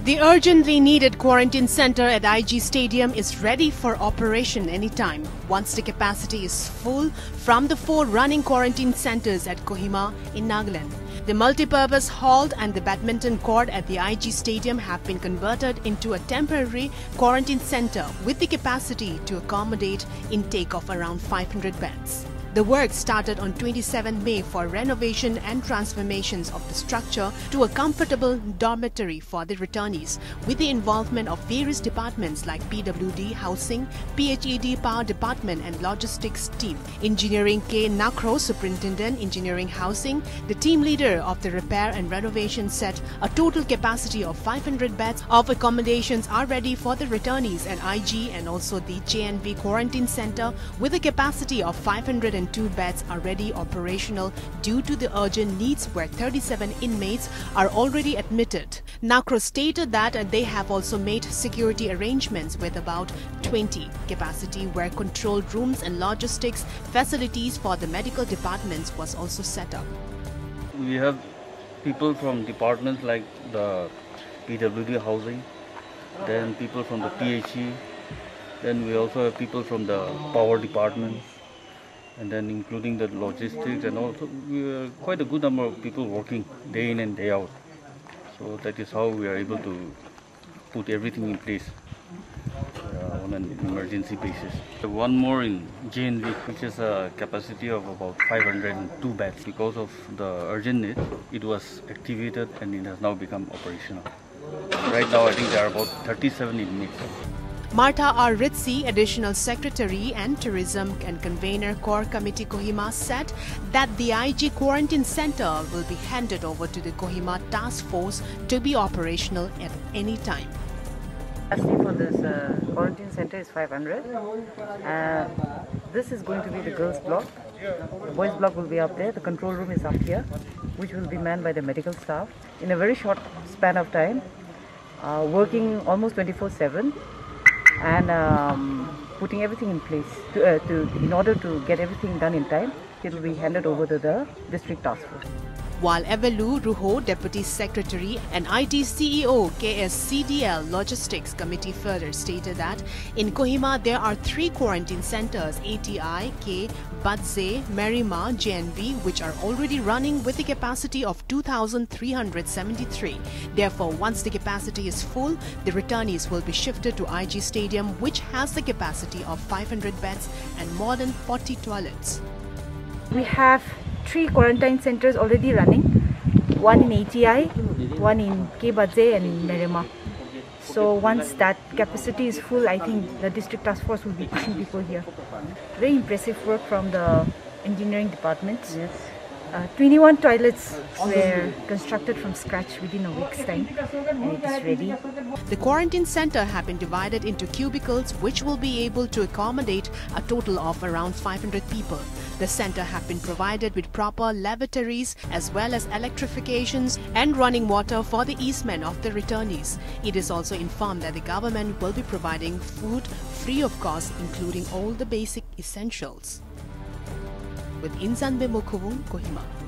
The urgently needed quarantine center at IG Stadium is ready for operation anytime once the capacity is full from the 4 running quarantine centers at Kohima in Nagaland. The multi-purpose hall and the badminton court at the IG Stadium have been converted into a temporary quarantine center with the capacity to accommodate intake of around 500 beds. The work started on 27 May for renovation and transformations of the structure to a comfortable dormitory for the returnees with the involvement of various departments like PWD, Housing, PHED Power Department and Logistics team. Engineering K. Nakro, Superintendent, Engineering Housing, the team leader of the repair and renovation said a total capacity of 500 beds of accommodations are ready for the returnees at IG and also the JNV Quarantine Center with a capacity of 502 beds already operational due to the urgent needs where 37 inmates are already admitted. Nakro stated that they have also made security arrangements with about 20 capacity where controlled rooms and logistics facilities for the medical departments was also set up. We have people from departments like the PWD Housing, then people from the PHE, then we also have people from the Power Department, and then including the logistics, and also we are quite a good number of people working day in and day out. So that is how we are able to put everything in place on an emergency basis. One more in JNV, which is a capacity of about 502 beds. Because of the urgent need, it was activated and it has now become operational. Right now I think there are about 37 inmates. Martha R. Ritzi, Additional Secretary and Tourism and Convener Core Committee Kohima said that the IG Quarantine Center will be handed over to the Kohima Task Force to be operational at any time. Capacity for this quarantine center is 500. This is going to be the girls' block. The boys' block will be up there. The control room is up here, which will be manned by the medical staff in a very short span of time, working almost 24/7. And putting everything in place in order to get everything done in time. It will be handed over to the district task force. While Evelu Ruho, Deputy Secretary and IT CEO KSCDL Logistics Committee further stated that in Kohima there are 3 quarantine centers ATI, K, Badze, Merima, JNV which are already running with the capacity of 2,373. Therefore, once the capacity is full, the returnees will be shifted to IG Stadium which has the capacity of 500 beds and more than 40 toilets. We have 3 quarantine centers already running, one in ATI, one in K. Badze and in Merima. So once that capacity is full, I think the district task force will be pushing people here. Very impressive work from the engineering departments. Yes. 21 toilets were constructed from scratch within a week's time and it is ready. The quarantine center have been divided into cubicles which will be able to accommodate a total of around 500 people. The center have been provided with proper lavatories as well as electrifications and running water for the easement of the returnees. It is also informed that the government will be providing food free of cost including all the basic essentials. With Insan Bemokuvung, Kohima.